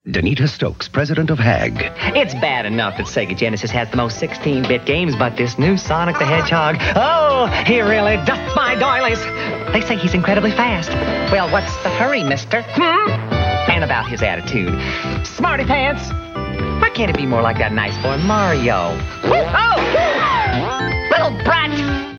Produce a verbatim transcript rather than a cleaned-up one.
Danita Stokes, president of HAG. It's bad enough that Sega Genesis has the most sixteen-bit games, but this new Sonic the Hedgehog, oh, he really doth my doilies. They say he's incredibly fast. Well, what's the hurry, mister? Hmm? And about his attitude. Smarty pants. Why can't it be more like that nice boy Mario? Oh! Little brat!